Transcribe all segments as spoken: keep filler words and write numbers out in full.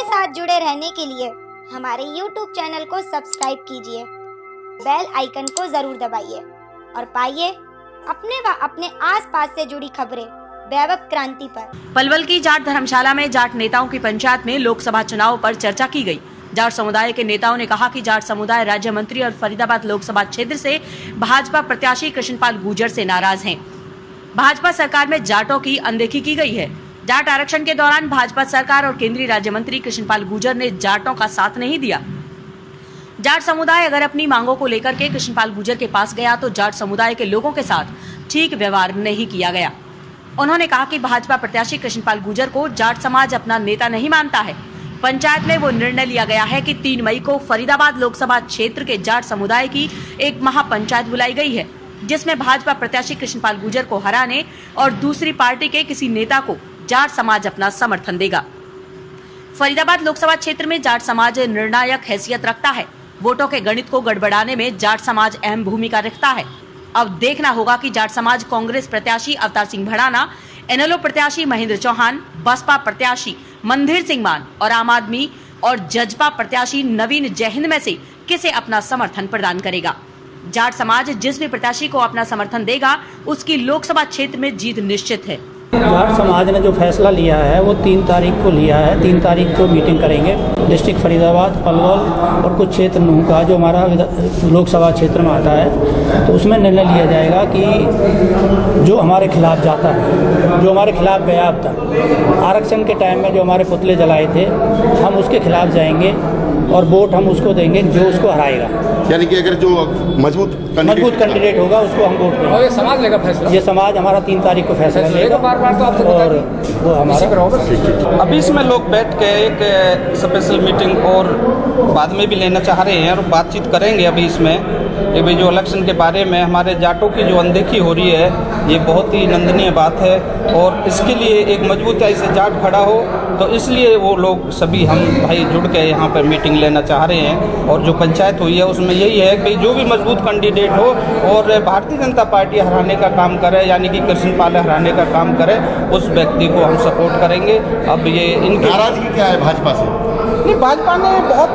हमारे साथ जुड़े रहने के लिए हमारे यूट्यूब चैनल को सब्सक्राइब कीजिए, बेल आइकन को जरूर दबाइए और पाइए अपने व अपने आसपास से जुड़ी खबरें वैभव क्रांति पर। पलवल की जाट धर्मशाला में जाट नेताओं की पंचायत में लोकसभा चुनाव पर चर्चा की गई। जाट समुदाय के नेताओं ने कहा कि जाट समुदाय राज्य मंत्री और फरीदाबाद लोकसभा क्षेत्र से भाजपा प्रत्याशी कृष्णपाल गुर्जर से नाराज हैं। भाजपा सरकार में जाटों की अनदेखी की गई है। जाट आरक्षण के दौरान भाजपा सरकार और केंद्रीय राज्य मंत्री कृष्णपाल गुर्जर ने जाटों का साथ नहीं दिया। जाट समुदाय अगर अपनी मांगों को लेकर के कृष्णपाल गुर्जर के पास गया तो जाट समुदाय के लोगों के साथ ठीक व्यवहार नहीं किया गया। उन्होंने कहा कि भाजपा प्रत्याशी कृष्णपाल गुर्जर को जाट समाज अपना नेता नहीं मानता है। पंचायत में वो निर्णय लिया गया है कि तीन मई को फरीदाबाद लोकसभा क्षेत्र के जाट समुदाय की एक महापंचायत बुलाई गई है, जिसमें भाजपा प्रत्याशी कृष्णपाल गुर्जर को हराने और दूसरी पार्टी के किसी नेता को जाट समाज अपना समर्थन देगा। फरीदाबाद लोकसभा क्षेत्र में जाट समाज निर्णायक हैसियत रखता है। वोटों के गणित को गड़बड़ाने में जाट समाज अहम भूमिका रखता है। अब देखना होगा कि जाट समाज कांग्रेस प्रत्याशी अवतार सिंह भड़ाना, एनएलओ प्रत्याशी महेंद्र चौहान, बसपा प्रत्याशी मंदिर सिंह मान और आम आदमी और जजपा प्रत्याशी नवीन जयहिंद में से किसे अपना समर्थन प्रदान करेगा। जाट समाज जिस भी प्रत्याशी को अपना समर्थन देगा उसकी लोकसभा क्षेत्र में जीत निश्चित है। जाट समाज ने जो फैसला लिया है वो तीन तारीख को लिया है। तीन तारीख को मीटिंग करेंगे। डिस्ट्रिक्ट फरीदाबाद, पलवल और कुछ क्षेत्र नूह का जो हमारा लोकसभा क्षेत्र में आता है, तो उसमें निर्णय लिया जाएगा कि जो हमारे खिलाफ जाता है, जो हमारे खिलाफ गया अब तक आरक्षण के टाइम में जो हमारे पुतले जलाए थे, हम उसके खिलाफ जाएंगे और वोट हम उसको देंगे जो उसको हराएगा। यानी कि अगर जो मजबूत मजबूत कैंडिडेट होगा उसको हम वोट देंगे। और ये समाज लेगा फैसला। ये समाज हमारा तीन तारीख को फैसला लेगा। बार बार तो आपसे और वो हमारा अभी इसमें लोग बैठ के एक स्पेशल मीटिंग और बाद में भी लेना चाह रहे हैं और बातचीत करेंगे। अभी इसमें ये भी जो इलेक्शन के बारे में हमारे जाटों की जो अनदेखी हो रही है, ये बहुत ही निंदनीय बात है और इसके लिए एक मजबूती से जाट खड़ा हो, तो इसलिए वो लोग सभी हम भाई जुड़ के यहाँ पर मीटिंग लेना चाह रहे हैं। और जो पंचायत हुई है उसमें यही है कि जो भी मजबूत कैंडिडेट हो और भारतीय जनता पार्टी हराने का काम करे, यानी कि कृष्णपाल हराने का काम करे, उस व्यक्ति को हम सपोर्ट करेंगे। अब ये इनकी नाराजगी क्या है भाजपा से? नहीं, भाजपा ने बहुत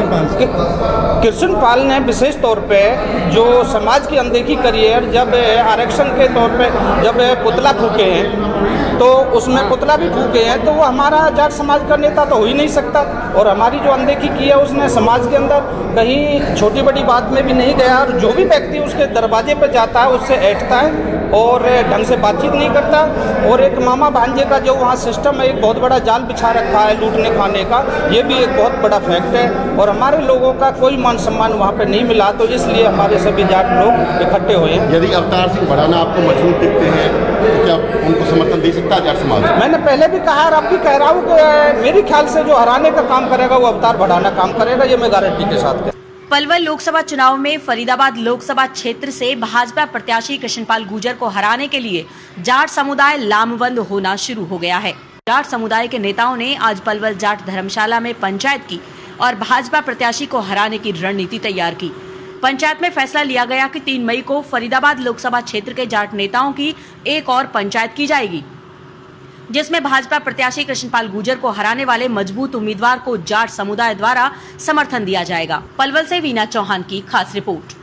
कृष्णपाल ने विशेष तौर पे जो समाज की अनदेखी करी है। जब आरक्षण के तौर पे जब पुतला फूके हैं तो उसमें पुतला भी फूके हैं, तो वो हमारा जाट समाज का नेता तो हो ही नहीं सकता। और हमारी जो अनदेखी की है उसने समाज के अंदर कहीं छोटी बड़ी बात में भी नहीं गया और जो भी व्यक्ति उसके दरवाजे पर जाता है उससे ऐठता है और ढंग से बातचीत नहीं करता। और एक मामा भांजे का जो वहाँ सिस्टम है, एक बहुत बड़ा जाल बिछा रखा है लूटने खाने का, ये भी एक बहुत बड़ा फैक्ट है। और हमारे लोगों का कोई मान सम्मान वहाँ पे नहीं मिला, तो इसलिए हमारे सभी जाट लोग इकट्ठे हुए हैं। यदि अवतार सिंह भड़ाना आपको मजबूत दिखते हैं तो क्या उनको समर्थन दे सकता है जाट समाज? मैंने पहले भी कहा और अब भी कह रहा हूँ कि मेरे ख्याल से जो हराने का काम करेगा वो अवतार भड़ाना काम करेगा, ये मैं गारंटी के साथ कहता हूं। पलवल लोकसभा चुनाव में फरीदाबाद लोकसभा क्षेत्र से भाजपा प्रत्याशी कृष्णपाल गुर्जर को हराने के लिए जाट समुदाय लामबंद होना शुरू हो गया है। जाट समुदाय के नेताओं ने आज पलवल जाट धर्मशाला में पंचायत की और भाजपा प्रत्याशी को हराने की रणनीति तैयार की। पंचायत में फैसला लिया गया कि तीन मई को फरीदाबाद लोकसभा क्षेत्र के जाट नेताओं की एक और पंचायत की जाएगी, जिसमें भाजपा प्रत्याशी कृष्णपाल गुर्जर को हराने वाले मजबूत उम्मीदवार को जाट समुदाय द्वारा समर्थन दिया जाएगा। पलवल से वीना चौहान की खास रिपोर्ट।